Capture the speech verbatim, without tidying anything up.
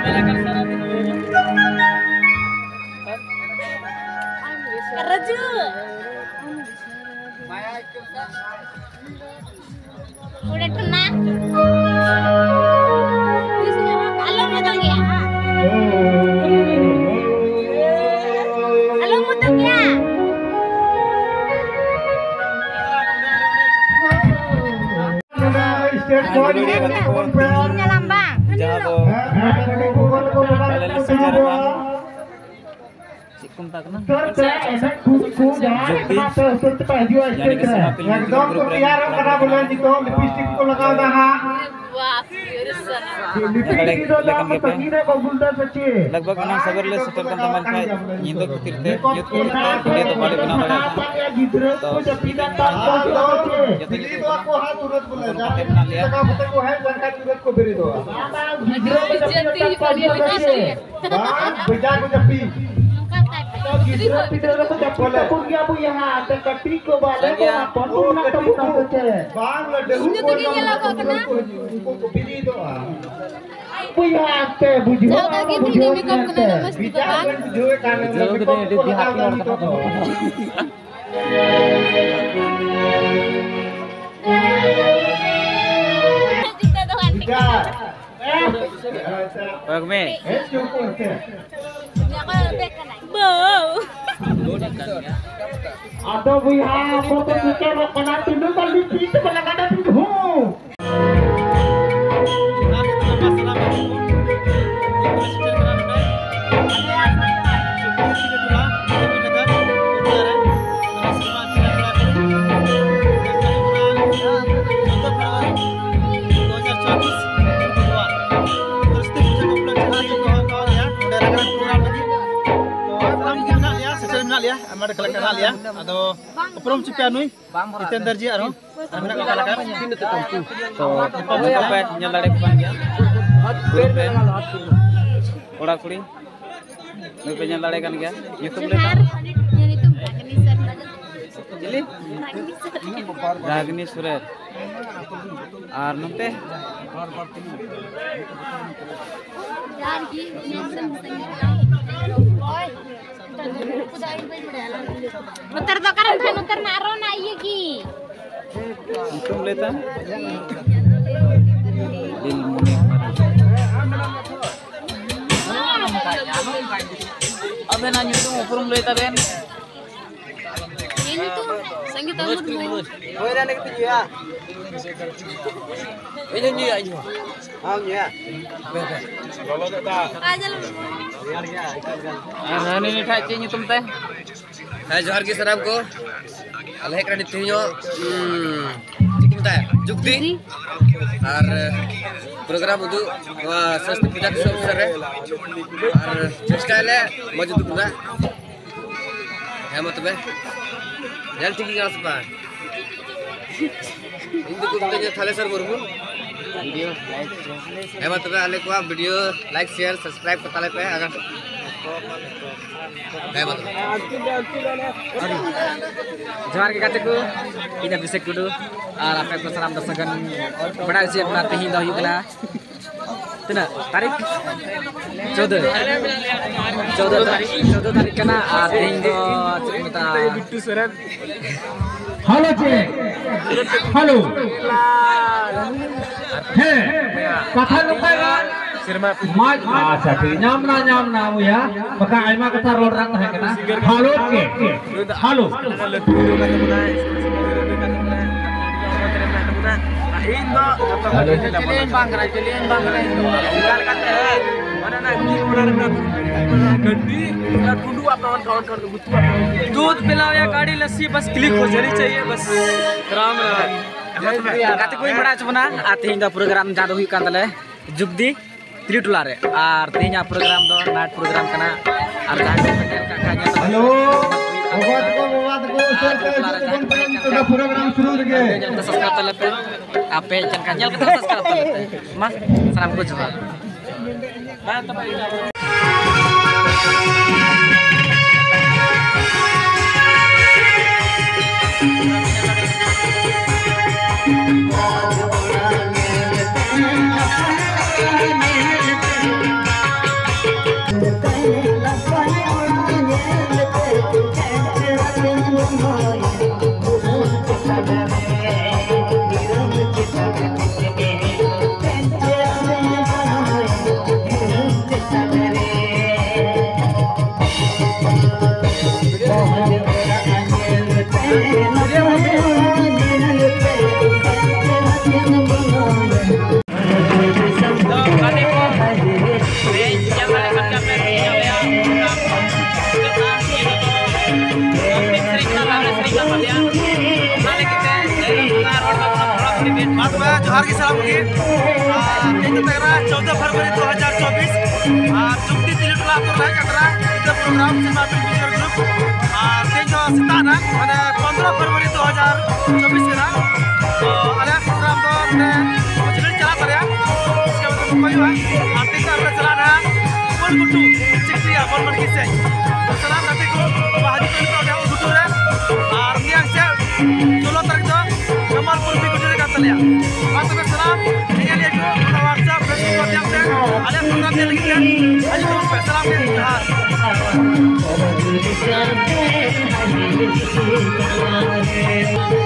Raju. Udah tenang. Halo motong ya. Halo motong ya. Nya lambang. Sikum tak kenal. लगभग अना सगर ले सेटल kan taman kai nyindo kutir te yut kutir te dia to balik bina balik to को हाथ तुरंत बोले जा जगह पते को है जानकारी तुरंत को बेरे दो बात बजा को जप्पी पितर को जब बोले Punia bu ya ada kati ko bale ko apa tu nak tu nak tu bang le dehu ko ko ko pilih do punya te buju buju bicara buju kan lebih di hati orang tu Bagme. Bau. Ada buya foto kita nak kena tunduk kali itu kena kena tunduk. ya, amar kelak kenal ya, atau perum cipianui, kita energi aru, amar kelak kan, so apa nyala dek panjang, orang kuri, nupe nyala dek kan ya, YouTube le kan, jadi, Ragini Surer, ar nunte, Muter to kan muter naro na iya ki. Itu leta. Ilmu ni. Abe na nyu tu upurum leta ben. Ini tuh sanggit amut boy. boy dah nak tuju ya. Ini nyu ya nyu. Ah nyu ya. Kalau tak. Aja lu. Ah ini thak ci nyutum teh. Hai johar ki sarab ko. Alhe kra dithinyo. Hmm. Cikim teh. Jukti. Ar program udu sasti puja ke sore. Ar chesta le mojud pura. Hemat be. Jal tiki gas pa. Hindu ko tanya thale sar borbu. Video like hemat be ale ko video like share subscribe ko tale pe agar hemat Johar ke kate ko ina bisek kudu ar ape ko salam dasagan bada si apna tehin da yugla tina tarik चौदह चौदह तारीख चौदह तारीख कना ar tehin do kita bittu saran Halo cek, halo. Heh, kata lupa kan? Mat, ah, jadi nyamna nyamna mu ya. Maka aima kata orang dah kena. Halo cek, halo. Halo cilin bang, kena cilin bang, kena tinggal kata. Mana nak ni orang nak गड्डी और कुंडू आप count कर दो दूध पिलाओ या गाड़ी लस्सी बस क्लिक हो जानी चाहिए बस Ram Ram kate koi bada chuna ate hinda program jado hui kan tale jugdi Tritola re ar tinya program do night program kana ar jado kakaknya halo obat ko obat ko sudah program शुरू lagi jangan subscribe tale pe ape jangan kanyal kita subscribe tale mas salam ko coba चौदह फरवरी दो हजार चौबीस और चुक्ति तिली टोला तो रहे कतरा itu program Sima Picture Group और तेजो सिताना मैंने पंद्रह फरवरी दो हजार चौबीस करा तो अरे प्रोग्राम तो मैंने कुछ दिन चला था यार इसके बाद तो कोई हुआ और तेजो अपने चला रहा बोल गुट्टू चिक्रिया बोल मन किसे तो चला nanti को बाहरी तो इनको उठाओ गुट्टू रे और नियम से सोलह तारीख तो कमलपुर भी गुट्टू रे काट लिया बात में सलाम ini lihat ko WhatsApp Facebook माध्यम से ada program yang lagi kan aja tuh salam ke Tuhan